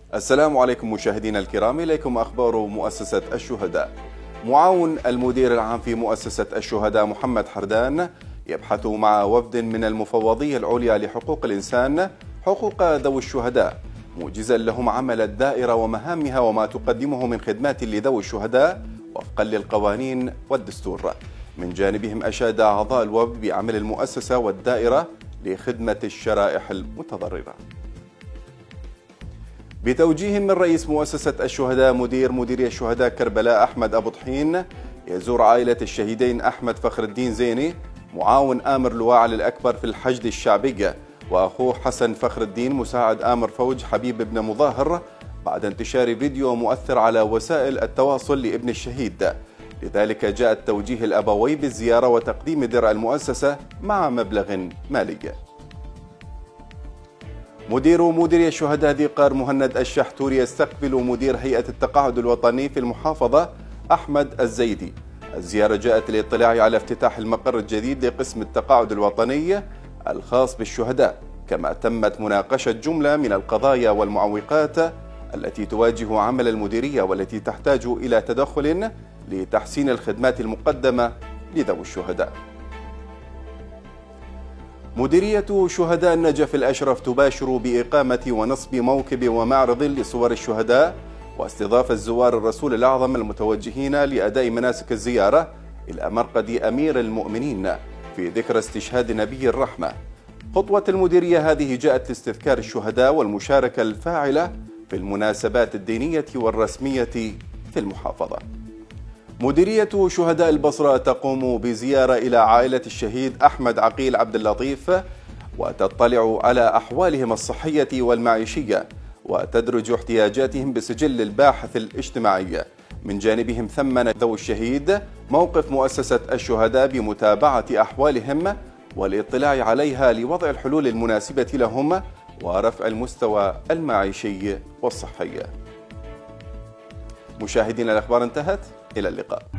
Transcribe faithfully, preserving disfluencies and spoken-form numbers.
السلام عليكم مشاهدينا الكرام، إليكم أخبار مؤسسة الشهداء. معاون المدير العام في مؤسسة الشهداء محمد حردان يبحث مع وفد من المفوضية العليا لحقوق الإنسان حقوق ذوي الشهداء، موجزا لهم عمل الدائرة ومهامها وما تقدمه من خدمات لذوي الشهداء وفقا للقوانين والدستور. من جانبهم أشاد أعضاء الوفد بعمل المؤسسة والدائرة لخدمة الشرائح المتضررة. بتوجيه من رئيس مؤسسة الشهداء مدير مديرية الشهداء كربلاء أحمد أبو طحين يزور عائلة الشهيدين أحمد فخر الدين زيني معاون آمر لواء علي الأكبر في الحشد الشعبي، وأخوه حسن فخر الدين مساعد آمر فوج حبيب بن مظاهر بعد انتشار فيديو مؤثر على وسائل التواصل لابن الشهيد. لذلك جاء توجيه الأبوي بالزيارة وتقديم درع المؤسسة مع مبلغ مالي. مدير مديرية الشهداء ذي قار مهند الشحتوري يستقبل مدير هيئة التقاعد الوطني في المحافظة أحمد الزيدي. الزيارة جاءت للاطلاع على افتتاح المقر الجديد لقسم التقاعد الوطني الخاص بالشهداء، كما تمت مناقشة جملة من القضايا والمعوقات التي تواجه عمل المديرية والتي تحتاج إلى تدخل لتحسين الخدمات المقدمة لذوي الشهداء. مديرية شهداء النجف الأشرف تباشر بإقامة ونصب موكب ومعرض لصور الشهداء واستضافة زوار الرسول الأعظم المتوجهين لأداء مناسك الزيارة إلى مرقد أمير المؤمنين في ذكرى استشهاد نبي الرحمة. خطوة المديرية هذه جاءت لاستذكار الشهداء والمشاركة الفاعلة في المناسبات الدينية والرسمية في المحافظة. مديرية شهداء البصرة تقوم بزيارة إلى عائلة الشهيد أحمد عقيل عبد اللطيف وتطلع على أحوالهم الصحية والمعيشية وتدرج احتياجاتهم بسجل الباحث الاجتماعي. من جانبهم ثمن ذوي الشهيد موقف مؤسسة الشهداء بمتابعة أحوالهم والاطلاع عليها لوضع الحلول المناسبة لهم ورفع المستوى المعيشي والصحي. مشاهدينا، الأخبار انتهت، إلى اللقاء.